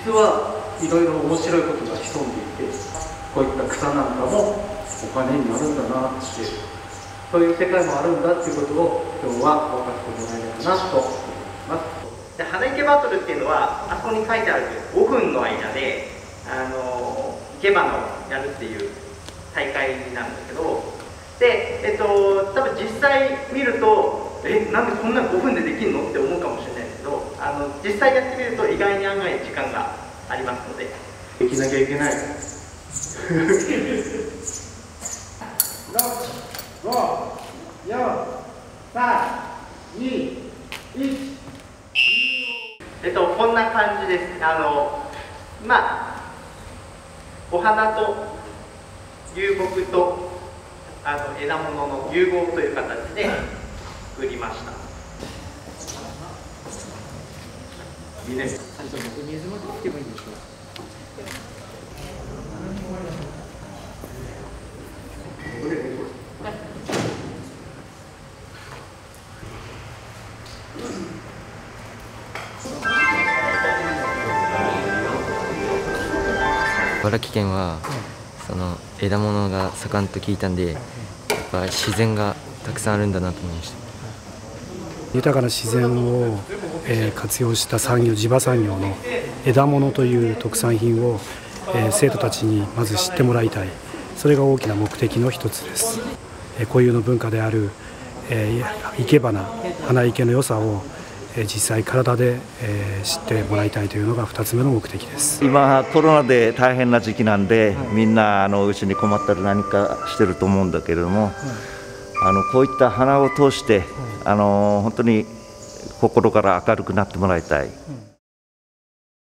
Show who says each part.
Speaker 1: 実はいろいろ面白いことが潜んでいて、こういった草なんかもお金になるんだなって、そういう世界もあるんだっていうことを今日は分かってもらえればなと思います。
Speaker 2: で花いけバトルっていうのは、あそこに書いてある5分の間で生け花をやるっていう大会なんだけど、で、多分実際見るとなんでこんな5分でできるのって思うかもしれないですけど、実際やってみると意外に案外時間がありますので
Speaker 1: できなきゃいけない。6、5、4、3、2、1。
Speaker 2: こんな感じです。お花と流木と枝物の融合という形で作りました。いいね。水まで来てもいいんですか。
Speaker 3: 茨城県はその枝物が盛んと聞いたんで、やっぱ自然がたくさんあるんだなと思いました。
Speaker 4: 豊かな自然を活用した産業、地場産業の枝物という特産品を生徒たちにまず知ってもらいたい、それが大きな目的の一つです。固有の文化である生け花、花いけの良さを実際体で知ってもらいたいというのが2つ目の目的です。
Speaker 5: 今コロナで大変な時期なんで、みんなうちに困ったら何かしてると思うんだけれども、こういった花を通して本当に心から明るくなってもらいたい。